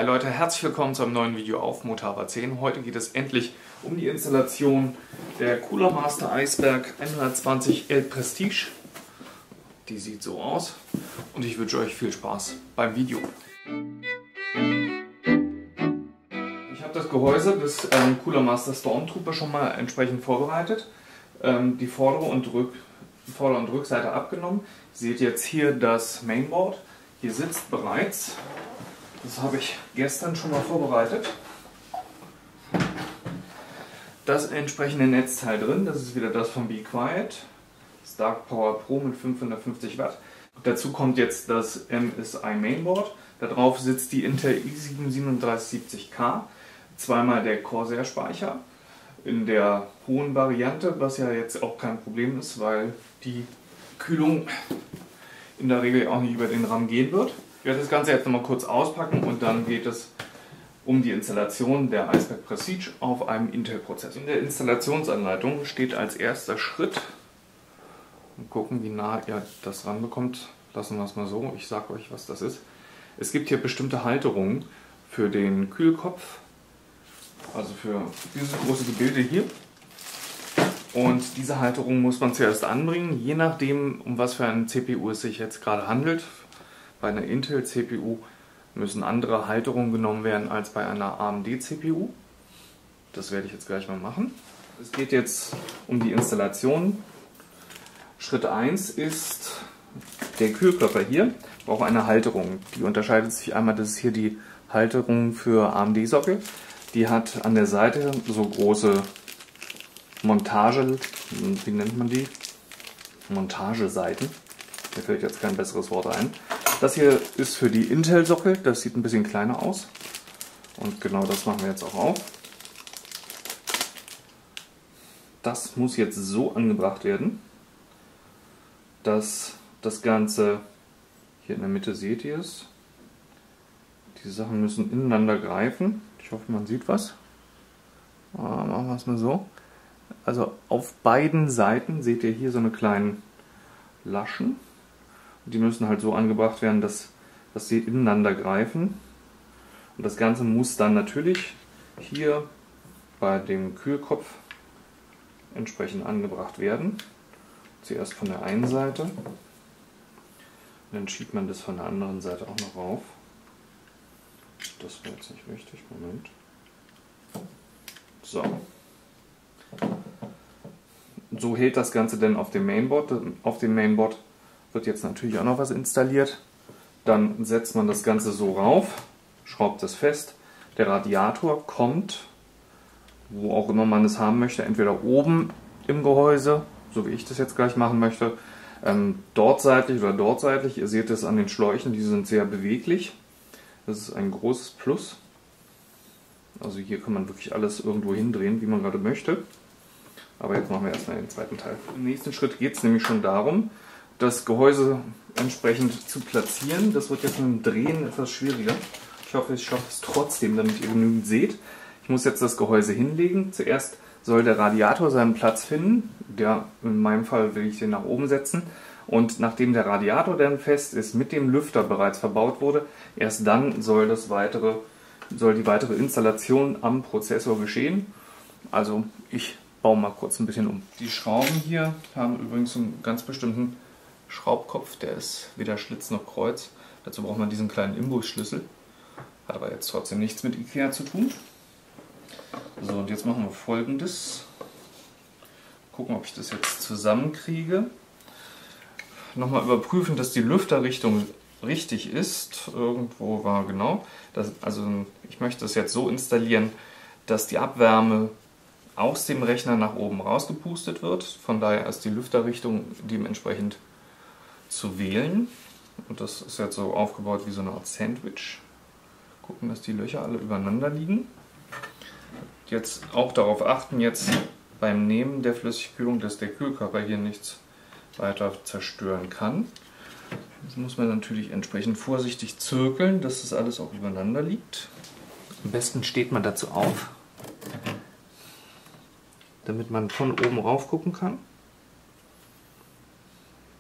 Hi Leute, herzlich willkommen zu einem neuen Video auf Motava 10. Heute geht es endlich um die Installation der Cooler Master Iceberg 120 L Prestige. Die sieht so aus und ich wünsche euch viel Spaß beim Video. Ich habe das Gehäuse des Cooler Master Stormtrooper schon mal entsprechend vorbereitet. Die Vorder- und Rückseite abgenommen. Ihr seht jetzt hier das Mainboard. Hier sitzt bereits, das habe ich gestern schon mal vorbereitet, das entsprechende Netzteil drin. Das ist wieder das von Be Quiet, das Dark Power Pro mit 550 Watt. Dazu kommt jetzt das MSI Mainboard. Darauf sitzt die Intel i7 3770K, zweimal der Corsair Speicher in der hohen Variante, was ja jetzt auch kein Problem ist, weil die Kühlung in der Regel auch nicht über den RAM gehen wird. Ich werde das Ganze jetzt nochmal kurz auspacken und dann geht es um die Installation der Iceberg Prestige auf einem Intel-Prozessor. In der Installationsanleitung steht als erster Schritt, mal gucken, wie nah ihr das ranbekommt, lassen wir es mal so, ich sage euch, was das ist. Es gibt hier bestimmte Halterungen für den Kühlkopf, also für dieses große Gebilde hier. Und diese Halterung muss man zuerst anbringen, je nachdem, um was für eine CPU es sich jetzt gerade handelt. Bei einer Intel-CPU müssen andere Halterungen genommen werden als bei einer AMD-CPU. Das werde ich jetzt gleich mal machen. Es geht jetzt um die Installation. Schritt 1 ist der Kühlkörper hier. Ich brauche eine Halterung. Die unterscheidet sich einmal, das ist hier die Halterung für AMD-Sockel. Die hat an der Seite so große Montage, wie nennt man die? Montageseiten. Mir fällt jetzt kein besseres Wort ein. Das hier ist für die Intel-Sockel, das sieht ein bisschen kleiner aus. Und genau das machen wir jetzt auch auf. Das muss jetzt so angebracht werden, dass das Ganze, hier in der Mitte seht ihr es, die Sachen müssen ineinander greifen. Ich hoffe, man sieht was. Machen wir es mal so. Also auf beiden Seiten seht ihr hier so eine kleinen Laschen. Die müssen halt so angebracht werden, dass sie ineinander greifen. Und das Ganze muss dann natürlich hier bei dem Kühlkopf entsprechend angebracht werden. Zuerst von der einen Seite. Und dann schiebt man das von der anderen Seite auch noch rauf. Das wäre jetzt nicht richtig. Moment. So. So hält das Ganze denn auf dem Mainboard. Auf dem Mainboard wird jetzt natürlich auch noch was installiert. Dann setzt man das Ganze so rauf, schraubt es fest. Der Radiator kommt, wo auch immer man es haben möchte, entweder oben im Gehäuse, so wie ich das jetzt gleich machen möchte, dort seitlich oder dort seitlich. Ihr seht es an den Schläuchen, die sind sehr beweglich. Das ist ein großes Plus. Also hier kann man wirklich alles irgendwo hindrehen, wie man gerade möchte. Aber jetzt machen wir erstmal den zweiten Teil. Im nächsten Schritt geht es nämlich schon darum, das Gehäuse entsprechend zu platzieren. Das wird jetzt mit dem Drehen etwas schwieriger. Ich hoffe, ich schaffe es trotzdem, damit ihr genügend seht. Ich muss jetzt das Gehäuse hinlegen. Zuerst soll der Radiator seinen Platz finden. In meinem Fall will ich den nach oben setzen. Und nachdem der Radiator dann fest ist, mit dem Lüfter bereits verbaut wurde, erst dann soll die weitere Installation am Prozessor geschehen. Also ich baue mal kurz ein bisschen um. Die Schrauben hier haben übrigens einen ganz bestimmten Schraubkopf, der ist weder Schlitz noch Kreuz. Dazu braucht man diesen kleinen Imbusschlüssel. Hat aber jetzt trotzdem nichts mit IKEA zu tun. So, und jetzt machen wir Folgendes. Gucken, ob ich das jetzt zusammenkriege. Nochmal überprüfen, dass die Lüfterrichtung richtig ist. Irgendwo war genau. Also ich möchte das jetzt so installieren, dass die Abwärme aus dem Rechner nach oben rausgepustet wird. Von daher ist die Lüfterrichtung dementsprechend zu wählen. Und das ist jetzt so aufgebaut wie so eine Art Sandwich. Gucken, dass die Löcher alle übereinander liegen. Jetzt auch darauf achten, jetzt beim Nehmen der Flüssigkühlung, dass der Kühlkörper hier nichts weiter zerstören kann. Das muss man natürlich entsprechend vorsichtig zirkeln, dass das alles auch übereinander liegt. Am besten steht man dazu auf, damit man von oben rauf gucken kann.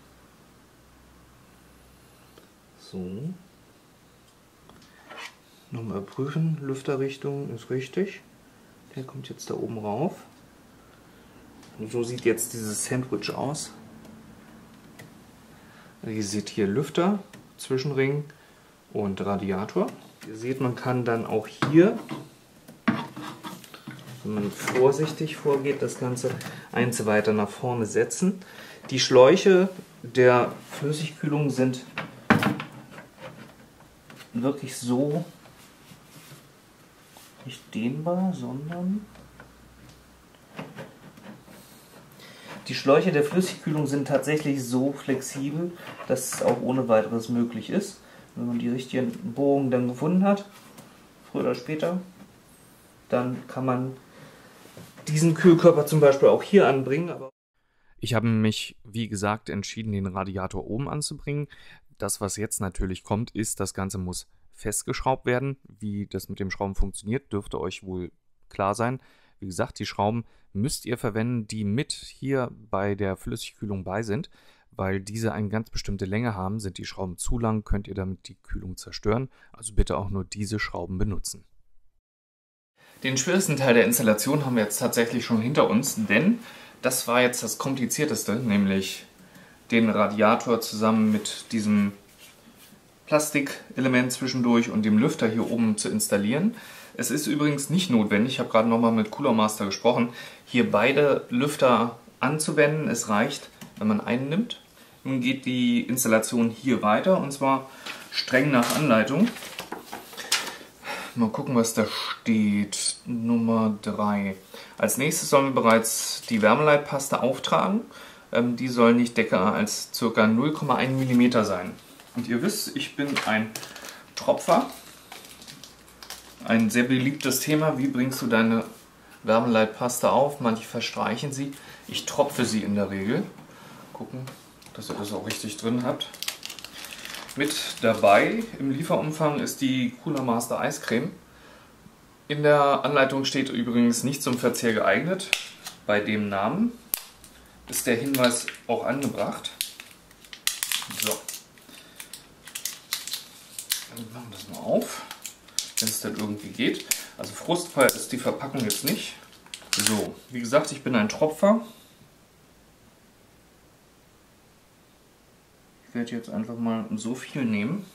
So. Nochmal prüfen, Lüfterrichtung ist richtig. Der kommt jetzt da oben rauf. Und so sieht jetzt dieses Sandwich aus. Ihr seht hier Lüfter, Zwischenring und Radiator. Ihr seht, man kann dann auch hier, wenn man vorsichtig vorgeht, das Ganze eins weiter nach vorne setzen. Die Schläuche der Flüssigkühlung sind wirklich so nicht dehnbar, sondern die Schläuche der Flüssigkühlung sind tatsächlich so flexibel, dass es auch ohne weiteres möglich ist. Wenn man die richtigen Bohrungen dann gefunden hat, früher oder später, dann kann man diesen Kühlkörper zum Beispiel auch hier anbringen. Aber ich habe mich, wie gesagt, entschieden, den Radiator oben anzubringen. Das, was jetzt natürlich kommt, ist, das Ganze muss festgeschraubt werden. Wie das mit dem Schrauben funktioniert, dürfte euch wohl klar sein. Wie gesagt, die Schrauben müsst ihr verwenden, die mit hier bei der Flüssigkühlung bei sind. Weil diese eine ganz bestimmte Länge haben, sind die Schrauben zu lang, könnt ihr damit die Kühlung zerstören. Also bitte auch nur diese Schrauben benutzen. Den schwersten Teil der Installation haben wir jetzt tatsächlich schon hinter uns, denn das war jetzt das Komplizierteste, nämlich den Radiator zusammen mit diesem Plastikelement zwischendurch und dem Lüfter hier oben zu installieren. Es ist übrigens nicht notwendig, ich habe gerade nochmal mit Cooler Master gesprochen, hier beide Lüfter anzuwenden. Es reicht, wenn man einen nimmt. Nun geht die Installation hier weiter und zwar streng nach Anleitung. Mal gucken, was da steht. Nummer 3. Als nächstes sollen wir bereits die Wärmeleitpaste auftragen. Die soll nicht dicker als ca. 0,1 mm sein. Und ihr wisst, ich bin ein Tropfer. Ein sehr beliebtes Thema. Wie bringst du deine Wärmeleitpaste auf? Manche verstreichen sie. Ich tropfe sie in der Regel. Gucken, dass ihr das auch richtig drin habt. Mit dabei im Lieferumfang ist die Cooler Master Eiscreme. In der Anleitung steht übrigens nicht zum Verzehr geeignet. Bei dem Namen ist der Hinweis auch angebracht. So. Dann machen wir das mal auf, wenn es dann irgendwie geht. Also frustfrei ist die Verpackung jetzt nicht. So, wie gesagt, ich bin ein Tropfer. Ich werde jetzt einfach mal so viel nehmen.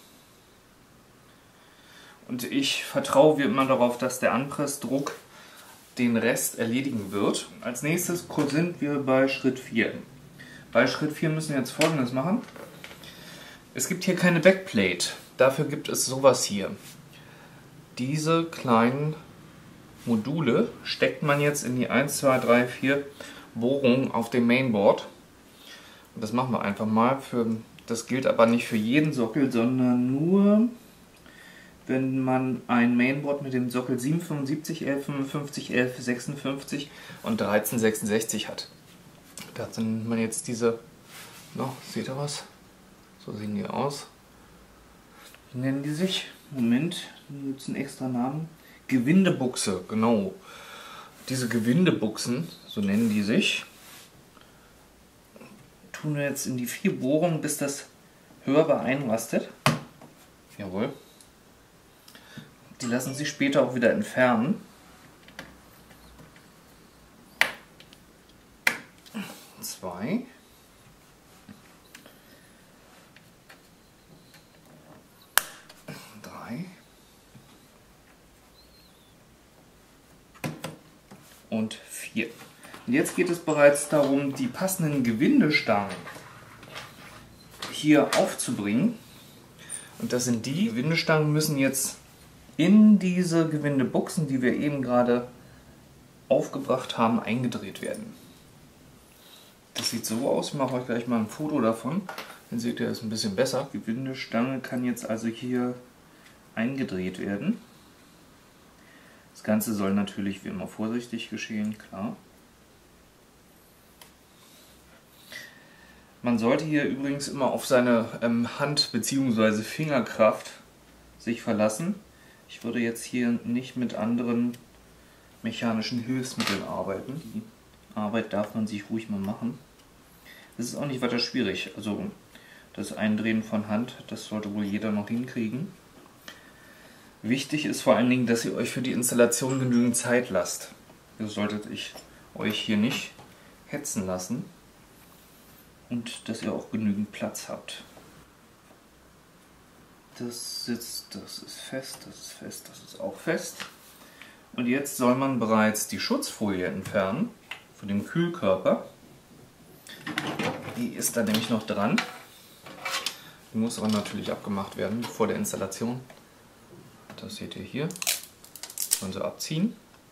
Und ich vertraue wie immer darauf, dass der Anpressdruck den Rest erledigen wird. Als nächstes sind wir bei Schritt 4. Bei Schritt 4 müssen wir jetzt Folgendes machen. Es gibt hier keine Backplate. Dafür gibt es sowas hier. Diese kleinen Module steckt man jetzt in die 1, 2, 3, 4 Bohrungen auf dem Mainboard. Und das machen wir einfach mal. Das gilt aber nicht für jeden Sockel, sondern nur, wenn man ein Mainboard mit dem Sockel 775, 1155, 1156 und 1366 hat. Dazu nimmt man jetzt diese, seht ihr was? So sehen die aus. Wie nennen die sich? Moment, hier gibt es einen extra Namen. Gewindebuchse, genau. Diese Gewindebuchsen, so nennen die sich, tun wir jetzt in die 4 Bohrungen, bis das hörbar einrastet. Jawohl. Die lassen sich später auch wieder entfernen. 2. Und 4. Und jetzt geht es bereits darum, die passenden Gewindestangen hier aufzubringen. Und das sind die Gewindestangen, müssen jetzt in diese Gewindebuchsen, die wir eben gerade aufgebracht haben, eingedreht werden. Das sieht so aus, ich mache euch gleich mal ein Foto davon, dann seht ihr es ein bisschen besser. Die Gewindestange kann jetzt also hier eingedreht werden. Das Ganze soll natürlich wie immer vorsichtig geschehen, klar. Man sollte hier übrigens immer auf seine Hand- bzw. Fingerkraft sich verlassen. Ich würde jetzt hier nicht mit anderen mechanischen Hilfsmitteln arbeiten. Die Arbeit darf man sich ruhig mal machen. Das ist auch nicht weiter schwierig. Also das Eindrehen von Hand, das sollte wohl jeder noch hinkriegen. Wichtig ist vor allen Dingen, dass ihr euch für die Installation genügend Zeit lasst. Ihr solltet euch hier nicht hetzen lassen und dass ihr auch genügend Platz habt. Das sitzt, das ist fest, das ist fest, das ist auch fest. Und jetzt soll man bereits die Schutzfolie entfernen für den Kühlkörper. Die ist da nämlich noch dran. Die muss aber natürlich abgemacht werden vor der Installation. Das seht ihr hier. Und so abziehen.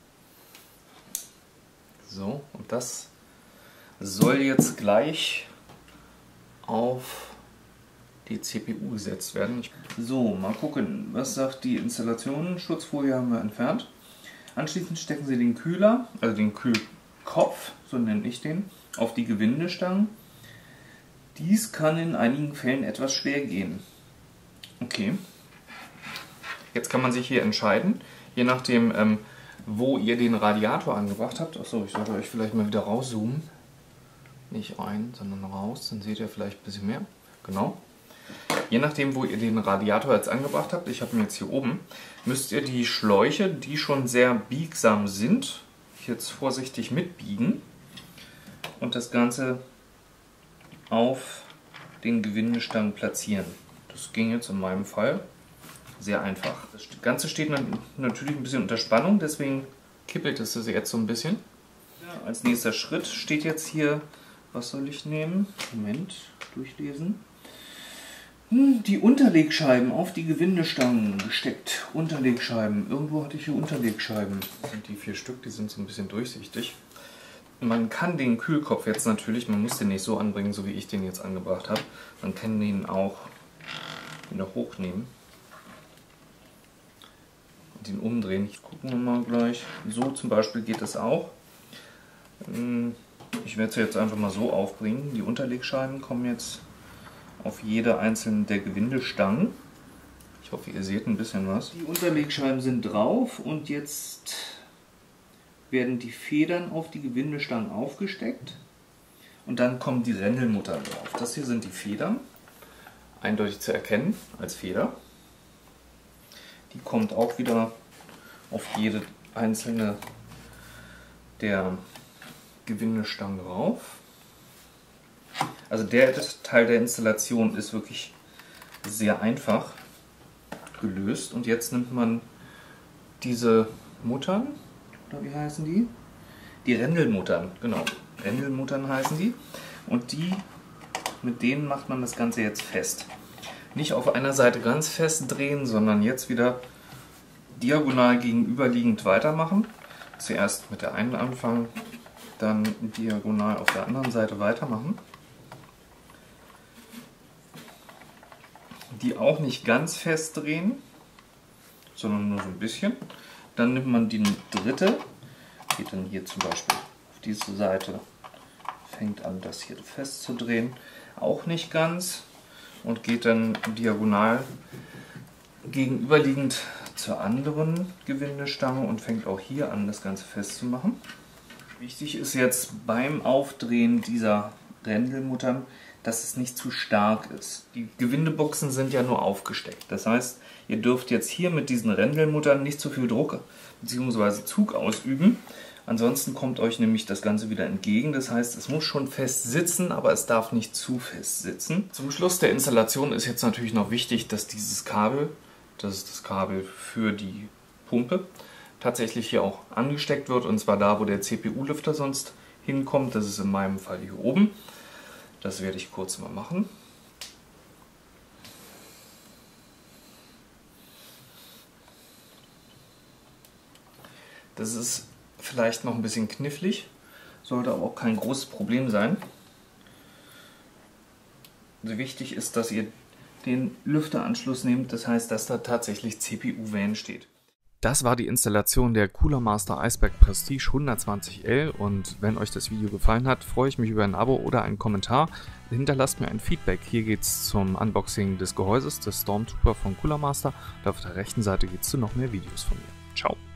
So, und das soll jetzt gleich auf die CPU gesetzt werden. So, mal gucken, was sagt die Installation. Schutzfolie haben wir entfernt. Anschließend stecken Sie den Kühler, also den Kühlkopf, so nenne ich den, auf die Gewindestangen. Dies kann in einigen Fällen etwas schwer gehen. Okay. Jetzt kann man sich hier entscheiden, je nachdem, wo ihr den Radiator angebracht habt. Achso, ich sollte euch vielleicht mal wieder rauszoomen. Nicht ein, sondern raus, dann seht ihr vielleicht ein bisschen mehr. Genau. Je nachdem, wo ihr den Radiator jetzt angebracht habt, ich habe ihn jetzt hier oben, müsst ihr die Schläuche, die schon sehr biegsam sind, jetzt vorsichtig mitbiegen und das Ganze auf den Gewindestangen platzieren. Das ging jetzt in meinem Fall sehr einfach. Das Ganze steht natürlich ein bisschen unter Spannung, deswegen kippelt es jetzt so ein bisschen. Ja, als nächster Schritt steht jetzt hier, was soll ich nehmen? Moment, durchlesen. Die Unterlegscheiben auf die Gewindestangen gesteckt. Unterlegscheiben. Irgendwo hatte ich hier Unterlegscheiben. Und die 4 Stück, die sind so ein bisschen durchsichtig. Man kann den Kühlkopf jetzt natürlich, man muss den nicht so anbringen, so wie ich den jetzt angebracht habe. Man kann den auch wieder hochnehmen. Und den umdrehen. Gucken wir mal gleich. So zum Beispiel geht das auch. Ich werde es jetzt einfach mal so aufbringen. Die Unterlegscheiben kommen jetzt auf jede einzelne der Gewindestangen. Ich hoffe, ihr seht ein bisschen was. Die Unterlegscheiben sind drauf und jetzt werden die Federn auf die Gewindestangen aufgesteckt und dann kommen die Rändelmutter drauf. Das hier sind die Federn, eindeutig zu erkennen als Feder. Die kommt auch wieder auf jede einzelne der Gewindestangen drauf. Also der Teil der Installation ist wirklich sehr einfach gelöst. Und jetzt nimmt man diese Muttern, oder wie heißen die? Die Rändelmuttern, genau. Rändelmuttern heißen die. Und mit denen macht man das Ganze jetzt fest. Nicht auf einer Seite ganz fest drehen, sondern jetzt wieder diagonal gegenüberliegend weitermachen. Zuerst mit der einen anfangen, dann diagonal auf der anderen Seite weitermachen. Die auch nicht ganz fest drehen, sondern nur so ein bisschen. Dann nimmt man die dritte, geht dann hier zum Beispiel auf diese Seite, fängt an, das hier fest zu drehen, auch nicht ganz, und geht dann diagonal gegenüberliegend zur anderen Gewindestange und fängt auch hier an, das Ganze festzumachen. Wichtig ist jetzt beim Aufdrehen dieser Rändelmuttern, dass es nicht zu stark ist. Die Gewindebuchsen sind ja nur aufgesteckt. Das heißt, ihr dürft jetzt hier mit diesen Rändelmuttern nicht zu viel Druck bzw. Zug ausüben. Ansonsten kommt euch nämlich das Ganze wieder entgegen. Das heißt, es muss schon fest sitzen, aber es darf nicht zu fest sitzen. Zum Schluss der Installation ist jetzt natürlich noch wichtig, dass dieses Kabel, das ist das Kabel für die Pumpe, tatsächlich hier auch angesteckt wird. Und zwar da, wo der CPU-Lüfter sonst hinkommt. Das ist in meinem Fall hier oben. Das werde ich kurz mal machen. Das ist vielleicht noch ein bisschen knifflig, sollte aber auch kein großes Problem sein. Also wichtig ist, dass ihr den Lüfteranschluss nehmt, das heißt, dass da tatsächlich CPU-WAN steht. Das war die Installation der Cooler Master Iceberg Prestige 120L und wenn euch das Video gefallen hat, freue ich mich über ein Abo oder einen Kommentar. Hinterlasst mir ein Feedback. Hier geht es zum Unboxing des Gehäuses des Stormtrooper von Cooler Master und auf der rechten Seite geht es zu noch mehr Videos von mir. Ciao!